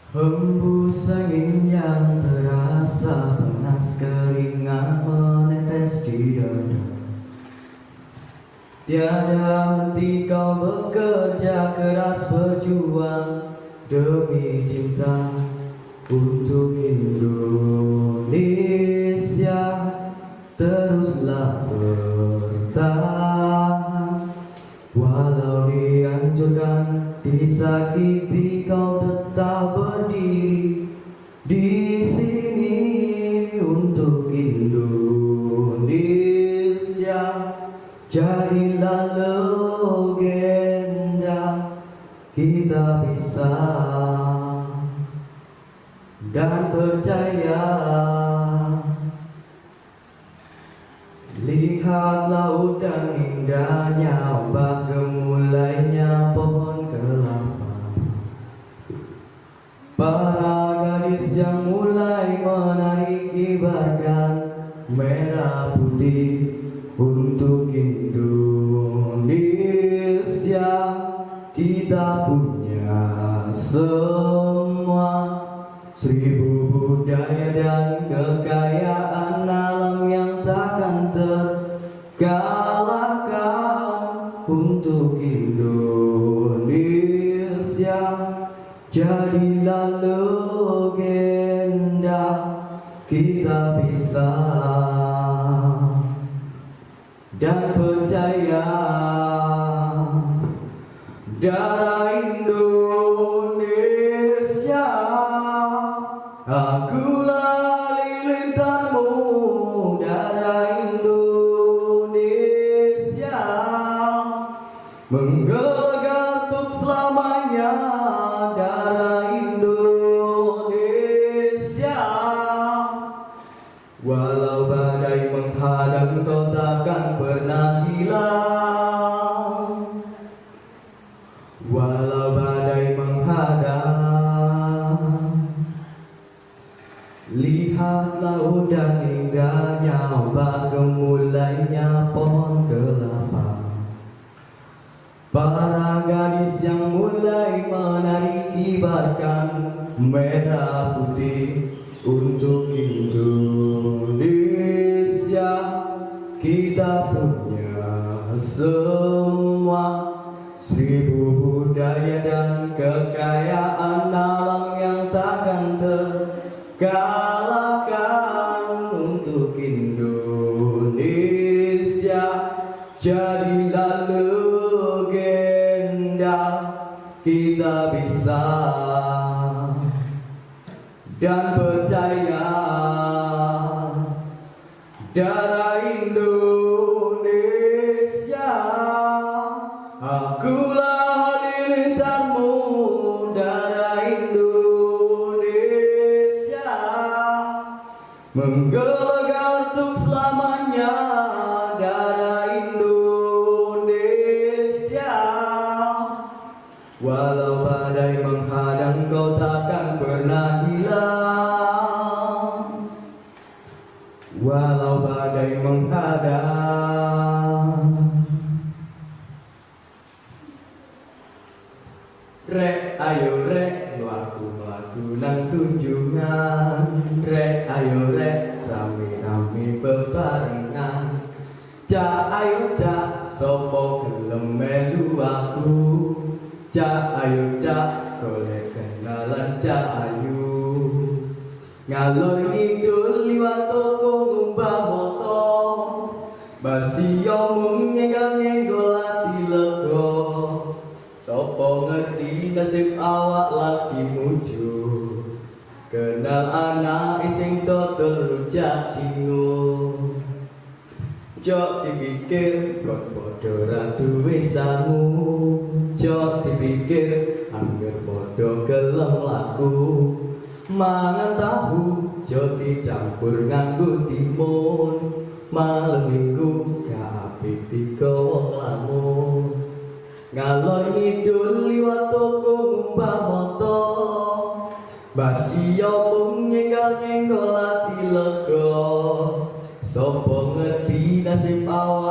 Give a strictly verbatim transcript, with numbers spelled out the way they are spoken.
Hembus angin yang terasa panas, keringat menetes di dada. Tiada henti kau bekerja keras, berjuang demi cinta untuk Indonesia. Teruslah bertahan, walau dihancurkan, disakiti, kau tetap berdiri di sini untuk Indonesia. Jadilah legenda, kita bisa dan percaya. Lihat laut dan indahnya, ombak gemulainya pohon kelapa. Para gadis yang mulai menari, kibarkan merah putih untuk Indonesia. Kita punya semua, seribu budaya dan kekayaan alam yang takkan terkalahkan untuk Indonesia. Jadilah legenda, kita bisa dan percaya. Darah Indonesia, akulah halilintarmu. Darah Indonesia, menggelegar untuk selamanya. Darah Indonesia, walau badai menghadang, kau takkan pernah hilang. Walau badai menghadang, lihat laut dan indahnya, ombak gemulainya pohon kelapa. Para gadis yang mulai menari, kibarkan merah putih untuk Indonesia. Kita punya semua, seribu budaya dan kekayaan alam yang takkan terkalahkan untuk Indonesia. Jadilah legenda, kita bisa dan percaya. Darah Indonesia, akulah halilintarmu. Darah Indonesia, menggelegar untuk selamanya. Darah Indonesia, walau badai menghadang, kau takkan pernah hilang. Walau badai menghadang. Rek ayo rek, melaku melaku nang tunjungan. Rek ayo rek, rame-rame bebarengan. Cak ayo cak, sopo gelem melu aku. Cak ayo cak, golek kenalan cak ayu. Ngalor ngidul liwat toko ngumbah moto, basio mung nyenggol-nyenggol ati lega. Sopo ngerti nasib awak lagi muju, kenal anak sing totor rujak cingu. Jok dipikir kon padha ra duwe sangu. Jok dipikir angger padha gelem laku. Mangan tahu jok dicampur nganggo timun. Malem minggu gak apik digawa lamun. Ngalor ngidul liwat toko ngumbah moto, basio mung nyenggol-nyenggol ati lega. Sopo ngerti nasib awak